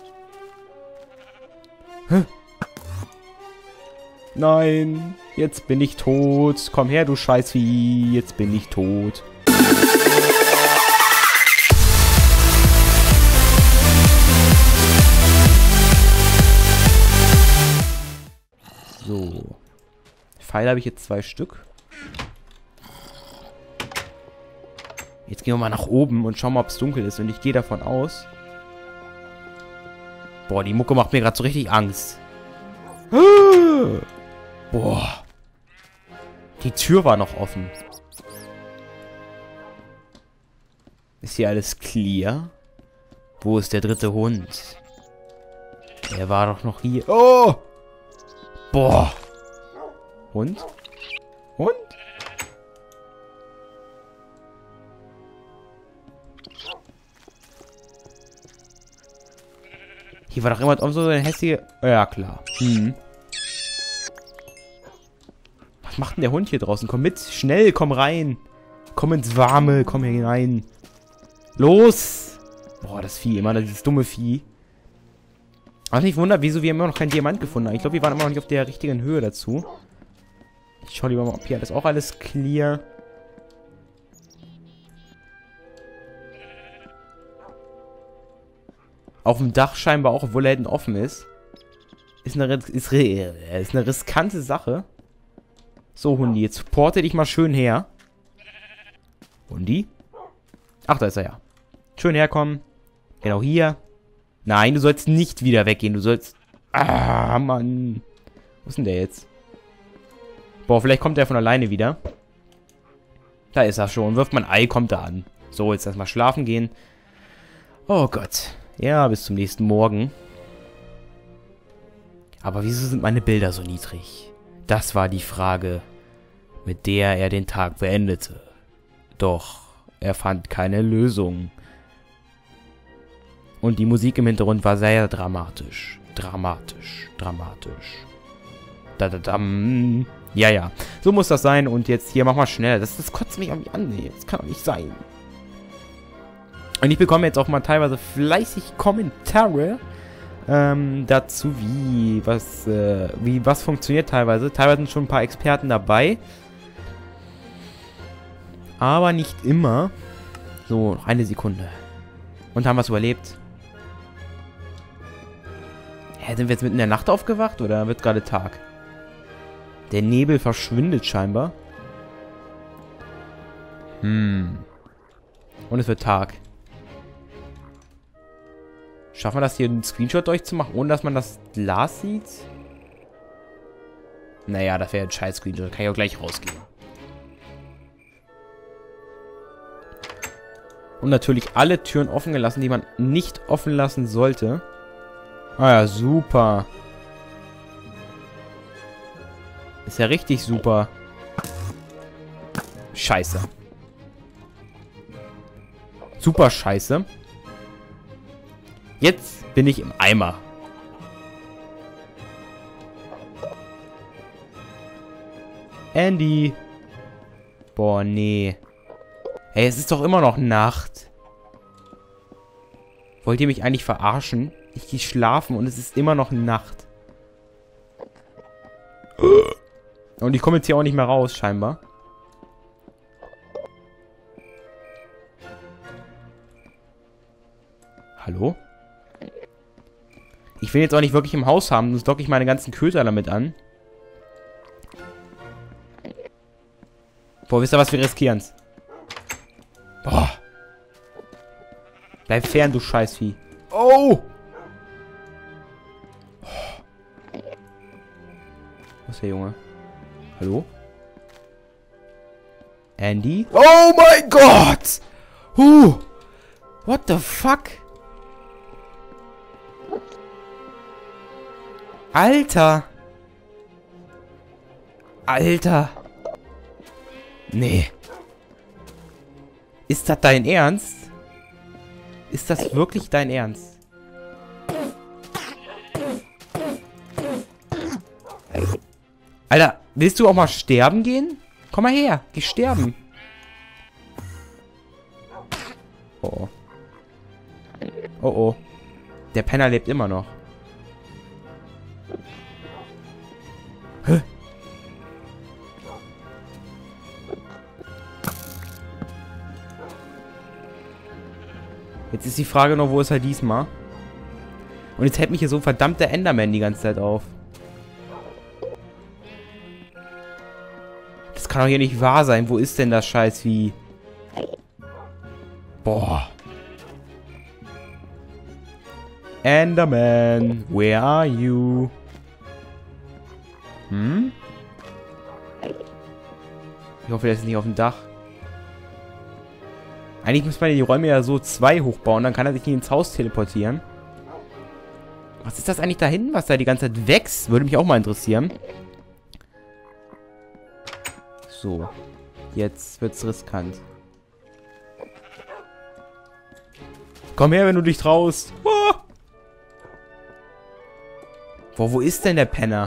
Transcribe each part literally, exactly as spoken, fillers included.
Hä? Nein, jetzt bin ich tot. Komm her, du Scheißvieh. Jetzt bin ich tot. So. Pfeile habe ich jetzt zwei Stück. Jetzt gehen wir mal nach oben und schauen mal, ob es dunkel ist. Und ich gehe davon aus. Boah, die Mucke macht mir gerade so richtig Angst. Boah. Die Tür war noch offen. Ist hier alles clear? Wo ist der dritte Hund? Der war doch noch hier. Oh! Boah. Hund? Hund? Hier war doch immer so eine hässliche... Ja, klar. Hm. Was macht denn der Hund hier draußen? Komm mit. Schnell, komm rein. Komm ins Warme. Komm hier rein. Los. Boah, das Vieh. Immer dieses dumme Vieh. Was mich wundert, wieso wir immer noch keinen Diamant gefunden haben. Ich glaube, wir waren immer noch nicht auf der richtigen Höhe dazu. Ich schaue lieber mal, ob hier das auch alles clear. Auf dem Dach scheinbar auch, obwohl er hinten offen ist. Ist eine, ist, ist eine riskante Sache. So, Hundi, jetzt porte dich mal schön her. Hundi? Ach, da ist er ja. Schön herkommen. Genau hier. Nein, du sollst nicht wieder weggehen. Du sollst... Ah, Mann. Wo ist denn der jetzt? Boah, vielleicht kommt er von alleine wieder. Da ist er schon. Wirft man ein Ei, kommt er an. So, jetzt erstmal schlafen gehen. Oh Gott. Ja, bis zum nächsten Morgen. Aber wieso sind meine Bilder so niedrig? Das war die Frage, mit der er den Tag beendete. Doch er fand keine Lösung. Und die Musik im Hintergrund war sehr dramatisch. Dramatisch. Dramatisch. Da, da, dam. Ja, ja. So muss das sein. Und jetzt hier, mach mal schnell. Das, das kotzt mich irgendwie an. Nee, das kann doch nicht sein. Und ich bekomme jetzt auch mal teilweise fleißig Kommentare ähm, dazu, wie was, äh, wie was funktioniert teilweise. Teilweise sind schon ein paar Experten dabei. Aber nicht immer. So, noch eine Sekunde. Und haben wir es überlebt? Hä, sind wir jetzt mitten in der Nacht aufgewacht oder wird gerade Tag? Der Nebel verschwindet scheinbar. Hm. Und es wird Tag. Schaffen wir das hier, einen Screenshot durchzumachen, ohne dass man das Glas sieht? Naja, das wäre ein scheiß Screenshot. Kann ich auch gleich rausgehen. Und natürlich alle Türen offen gelassen, die man nicht offen lassen sollte. Ah ja, super. Ist ja richtig super. Scheiße. Super scheiße. Jetzt bin ich im Eimer. Andy. Boah, nee. Ey, es ist doch immer noch Nacht. Wollt ihr mich eigentlich verarschen? Ich gehe schlafen und es ist immer noch Nacht. Und ich komme jetzt hier auch nicht mehr raus, scheinbar. Hallo? Ich will jetzt auch nicht wirklich im Haus haben, sonst locke ich meine ganzen Köter damit an. Boah, wisst ihr was, wir riskieren's. Boah. Bleib fern, du Scheißvieh. Oh! Wo ist der Junge? Hallo? Andy? Oh mein Gott! Huh! What the fuck? Alter! Alter! Nee. Ist das dein Ernst? Ist das wirklich dein Ernst? Alter, willst du auch mal sterben gehen? Komm mal her, geh sterben. Oh oh. Oh oh. Der Penner lebt immer noch. Hä? Jetzt ist die Frage noch, wo ist er diesmal? Und jetzt hält mich hier so ein verdammter Enderman die ganze Zeit auf. Das kann doch hier nicht wahr sein. Wo ist denn das Scheißvieh? Boah. Enderman, where are you? Hm? Ich hoffe, der ist nicht auf dem Dach. Eigentlich muss man die Räume ja so zwei hochbauen, dann kann er sich nicht ins Haus teleportieren. Was ist das eigentlich da hinten, was da die ganze Zeit wächst? Würde mich auch mal interessieren. So. Jetzt wird's riskant. Komm her, wenn du dich traust. Oh. Boah, wo ist denn der Penner?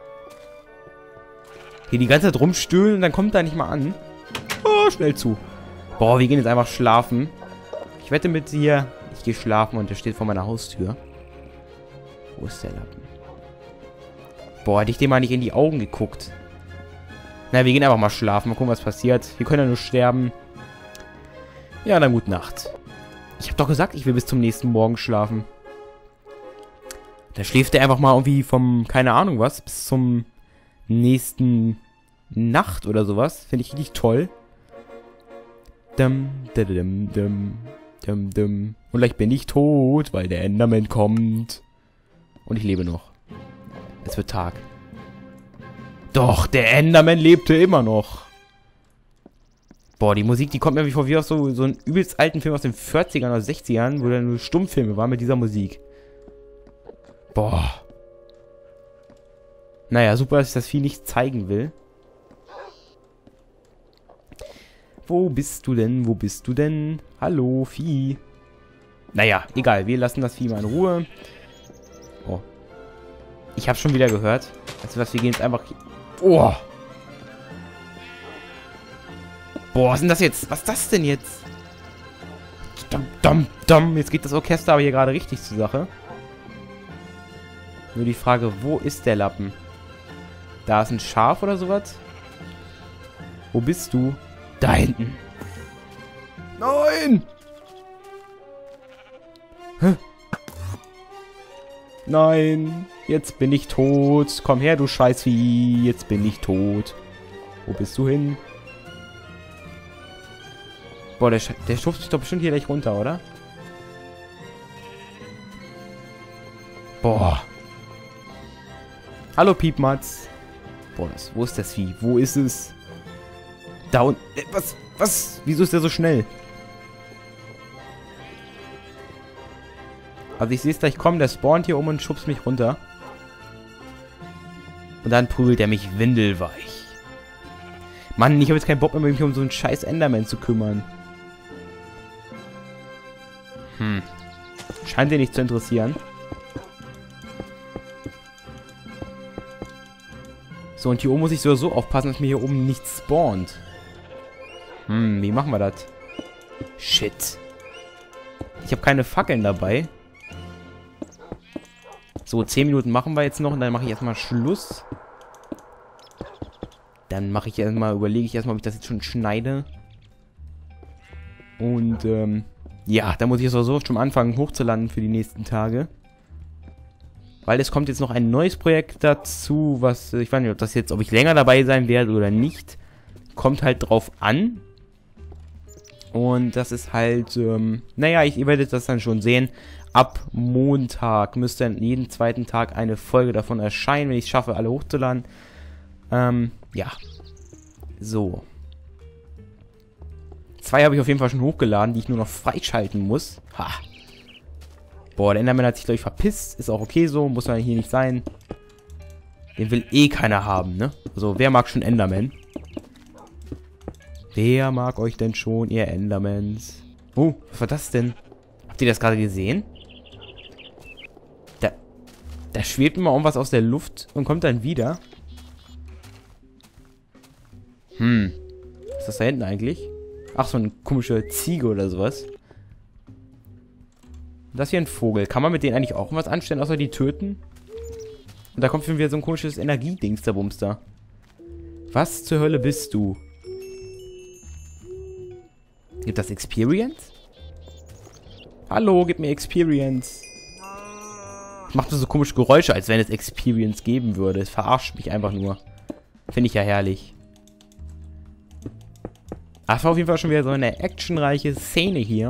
Hier die ganze Zeit rumstöhnen und dann kommt er nicht mal an. Oh, schnell zu. Boah, wir gehen jetzt einfach schlafen. Ich wette mit dir, ich gehe schlafen und der steht vor meiner Haustür. Wo ist der Lappen? Boah, hätte ich dem mal nicht in die Augen geguckt. Na, wir gehen einfach mal schlafen. Mal gucken, was passiert. Wir können ja nur sterben. Ja, dann gute Nacht. Ich habe doch gesagt, ich will bis zum nächsten Morgen schlafen. Da schläft er einfach mal irgendwie vom, keine Ahnung was, bis zum nächsten Nacht oder sowas. Finde ich richtig toll. Dum, dum, dum, dum, dum. Und gleich bin ich tot, weil der Enderman kommt. Und ich lebe noch. Es wird Tag. Doch, der Enderman lebte immer noch. Boah, die Musik, die kommt mir wie vor wie aus so, so einem übelst alten Film aus den vierzigern oder sechzigern, wo da nur Stummfilme waren mit dieser Musik. Boah. Naja, super, dass ich das Vieh nicht zeigen will. Wo bist du denn? Wo bist du denn? Hallo, Vieh. Naja, egal. Wir lassen das Vieh mal in Ruhe. Oh. Ich habe schon wieder gehört. Also was, wir gehen jetzt einfach... Oh. Boah, was ist denn das jetzt? Was ist das denn jetzt? Dum, dum, dum. Jetzt geht das Orchester aber hier gerade richtig zur Sache. Nur die Frage, wo ist der Lappen? Da ist ein Schaf oder sowas? Wo bist du? Da hinten. Nein! Hä? Nein, jetzt bin ich tot. Komm her, du Scheißvieh. Jetzt bin ich tot. Wo bist du hin? Boah, der, der schufft sich doch bestimmt hier gleich runter, oder? Boah. Hallo, Piepmatz. Boah, das, wo ist das Vieh? Wo ist es? Da unten. Was? Was? Wieso ist der so schnell? Also ich sehe es gleich kommen, der spawnt hier um und schubst mich runter. Und dann prügelt er mich windelweich. Mann, ich habe jetzt keinen Bock mehr, mich um so einen scheiß Enderman zu kümmern. Hm. Scheint den nicht zu interessieren. So, und hier oben muss ich sowieso aufpassen, dass mir hier oben nichts spawnt. Hm, wie machen wir das? Shit. Ich habe keine Fackeln dabei. So, zehn Minuten machen wir jetzt noch und dann mache ich erstmal Schluss. Dann mache ich erstmal, überlege ich erstmal, ob ich das jetzt schon schneide. Und, ähm, ja, da muss ich sowieso schon anfangen hochzuladen für die nächsten Tage. Weil es kommt jetzt noch ein neues Projekt dazu, was, ich weiß nicht, ob das jetzt, ob ich länger dabei sein werde oder nicht. Kommt halt drauf an. Und das ist halt, ähm, naja, ich, ihr werdet das dann schon sehen. Ab Montag müsste dann jeden zweiten Tag eine Folge davon erscheinen, wenn ich es schaffe, alle hochzuladen. Ähm, ja. So. Zwei habe ich auf jeden Fall schon hochgeladen, die ich nur noch freischalten muss. Ha. Boah, der Enderman hat sich, glaube ich, verpisst. Ist auch okay so, muss man hier nicht sein. Den will eh keiner haben, ne? Also, wer mag schon Enderman? Wer mag euch denn schon, ihr Endermans? Oh, was war das denn? Habt ihr das gerade gesehen? Da, da schwebt immer irgendwas aus der Luft und kommt dann wieder. Hm. Was ist das da hinten eigentlich? Ach, so eine komische Ziege oder sowas. Das hier ein Vogel. Kann man mit denen eigentlich auch was anstellen, außer die töten? Und da kommt schon wieder so ein komisches Energiedings, der Bumster. Was zur Hölle bist du? Gibt das Experience? Hallo, gib mir Experience. Macht so komische Geräusche, als wenn es Experience geben würde. Es verarscht mich einfach nur. Finde ich ja herrlich. Das war auf jeden Fall schon wieder so eine actionreiche Szene hier.